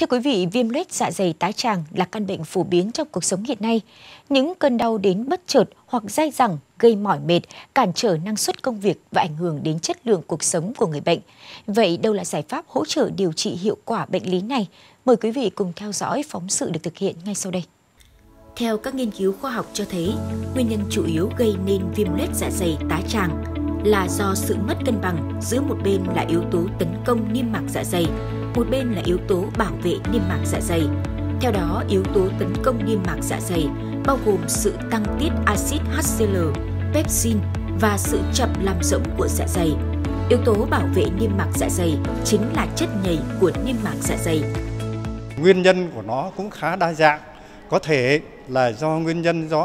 Thưa quý vị, viêm loét dạ dày tá tràng là căn bệnh phổ biến trong cuộc sống hiện nay. Những cơn đau đến bất chợt hoặc dai dẳng gây mỏi mệt, cản trở năng suất công việc và ảnh hưởng đến chất lượng cuộc sống của người bệnh. Vậy đâu là giải pháp hỗ trợ điều trị hiệu quả bệnh lý này? Mời quý vị cùng theo dõi phóng sự được thực hiện ngay sau đây. Theo các nghiên cứu khoa học cho thấy, nguyên nhân chủ yếu gây nên viêm loét dạ dày tá tràng là do sự mất cân bằng giữa một bên là yếu tố tấn công niêm mạc dạ dày, một bên là yếu tố bảo vệ niêm mạc dạ dày. Theo đó, yếu tố tấn công niêm mạc dạ dày bao gồm sự tăng tiết axit HCl, pepsin và sự chậm làm rỗng của dạ dày. Yếu tố bảo vệ niêm mạc dạ dày chính là chất nhầy của niêm mạc dạ dày. Nguyên nhân của nó cũng khá đa dạng, có thể là do nguyên nhân do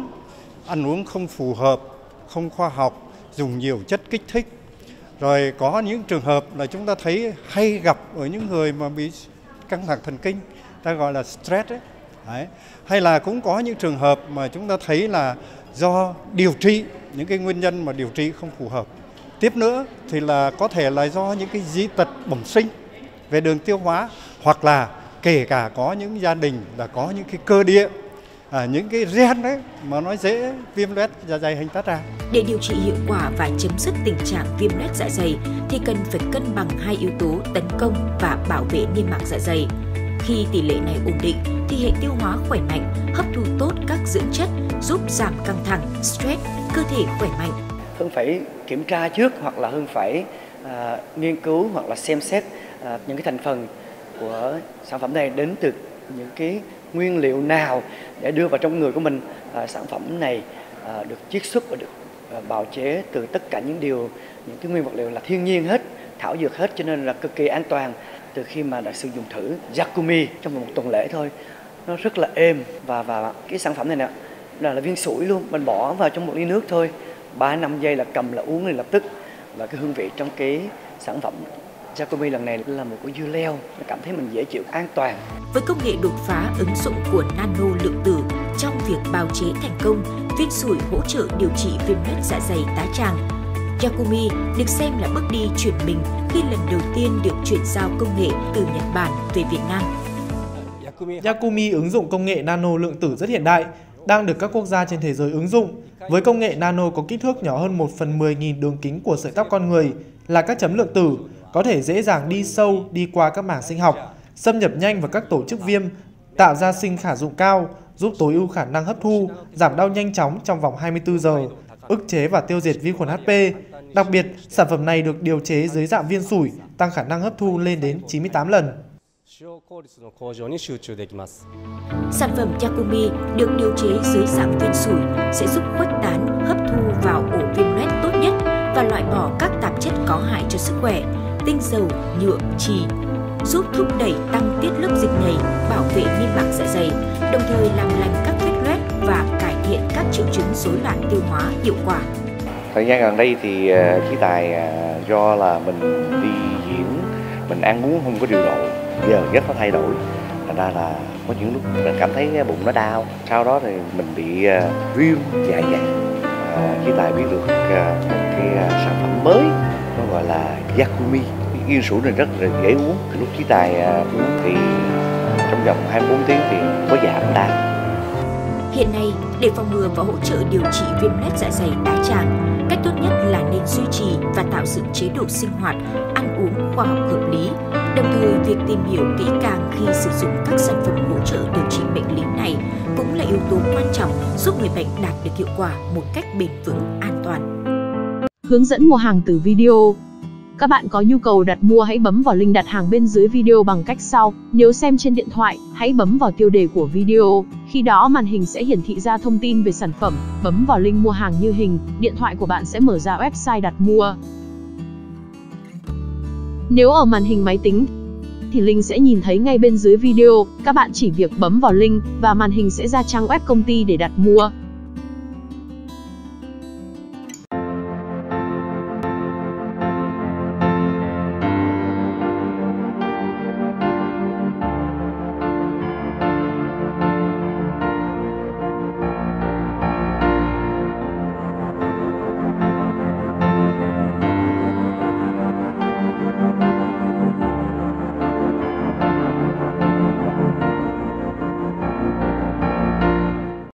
ăn uống không phù hợp, không khoa học, dùng nhiều chất kích thích. Rồi có những trường hợp là chúng ta thấy hay gặp ở những người mà bị căng thẳng thần kinh, ta gọi là stress ấy. Đấy. Hay là cũng có những trường hợp mà chúng ta thấy là do điều trị, những cái nguyên nhân mà điều trị không phù hợp. Tiếp nữa thì là có thể là do những cái dị tật bẩm sinh về đường tiêu hóa, hoặc là kể cả có những gia đình là có những cái cơ địa, những cái gen đấy mà nó dễ viêm loét dạ dày hành tá tràng. Để điều trị hiệu quả và chấm dứt tình trạng viêm loét dạ dày thì cần phải cân bằng hai yếu tố tấn công và bảo vệ niêm mạc dạ dày. Khi tỷ lệ này ổn định thì hệ tiêu hóa khỏe mạnh, hấp thu tốt các dưỡng chất, giúp giảm căng thẳng, stress, cơ thể khỏe mạnh. Hưng phải kiểm tra trước, hoặc là Hưng phải nghiên cứu hoặc là xem xét những cái thành phần của sản phẩm này đến từ những cái nguyên liệu nào để đưa vào trong người của mình. Sản phẩm này được chiết xuất và được bào chế từ tất cả những cái nguyên vật liệu là thiên nhiên hết, thảo dược hết, cho nên là cực kỳ an toàn. Từ khi mà đã sử dụng thử Yakumi trong một tuần lễ thôi, nó rất là êm, và cái sản phẩm này nè là viên sủi luôn, mình bỏ vào trong một ly nước thôi, 3-5 giây là cầm là uống liền lập tức. Và cái hương vị trong cái sản phẩm Yakumi lần này là một cái dưa leo, nó cảm thấy mình dễ chịu, an toàn. Với công nghệ đột phá ứng dụng của nano lượng tử trong việc bào chế thành công viên sủi hỗ trợ điều trị viêm loét dạ dày tá tràng, Yakumi được xem là bước đi chuyển mình khi lần đầu tiên được chuyển giao công nghệ từ Nhật Bản về Việt Nam. Yakumi ứng dụng công nghệ nano lượng tử rất hiện đại, đang được các quốc gia trên thế giới ứng dụng. Với công nghệ nano có kích thước nhỏ hơn 1/10.000 đường kính của sợi tóc con người, là các chấm lượng tử, có thể dễ dàng đi sâu, đi qua các mảng sinh học, xâm nhập nhanh vào các tổ chức viêm, tạo ra sinh khả dụng cao, giúp tối ưu khả năng hấp thu, giảm đau nhanh chóng trong vòng 24 giờ, ức chế và tiêu diệt vi khuẩn HP. Đặc biệt, sản phẩm này được điều chế dưới dạng viên sủi, tăng khả năng hấp thu lên đến 98 lần. Sản phẩm Yakumi được điều chế dưới dạng viên sủi sẽ giúp khuếch tán, hấp thu vào ổ viêm loét tốt nhất và loại bỏ các tạp chất có hại cho sức khỏe, tinh dầu, nhựa, chì, giúp thúc đẩy tăng tiết lớp dịch nhầy, bảo vệ niêm mạc dạ dày, đồng thời làm lành các vết loét và cải thiện các triệu chứng rối loạn tiêu hóa hiệu quả. Thời gian gần đây thì Chí Tài do là mình đi diễn, mình ăn uống không có điều độ, giờ rất có thay đổi, thành ra là có những lúc mình cảm thấy bụng nó đau. Sau đó thì mình bị viêm dạ dày. Chí Tài biết được một cái sản phẩm mới, nó gọi là Yakumi. Viên sủi này rất là dễ uống. Lúc Chí Tài uống thì trong vòng 24 tiếng thì có giảm đau. Hiện nay, để phòng ngừa và hỗ trợ điều trị viêm loét dạ dày tá tràng, cách tốt nhất là nên duy trì và tạo dựng chế độ sinh hoạt, ăn uống khoa học hợp lý. Đồng thời, việc tìm hiểu kỹ càng khi sử dụng các sản phẩm hỗ trợ điều trị bệnh lý này cũng là yếu tố quan trọng giúp người bệnh đạt được hiệu quả một cách bền vững, an toàn. Hướng dẫn mua hàng từ video. Các bạn có nhu cầu đặt mua hãy bấm vào link đặt hàng bên dưới video bằng cách sau. Nếu xem trên điện thoại, hãy bấm vào tiêu đề của video. Khi đó màn hình sẽ hiển thị ra thông tin về sản phẩm. Bấm vào link mua hàng như hình, điện thoại của bạn sẽ mở ra website đặt mua. Nếu ở màn hình máy tính thì link sẽ nhìn thấy ngay bên dưới video. Các bạn chỉ việc bấm vào link và màn hình sẽ ra trang web công ty để đặt mua.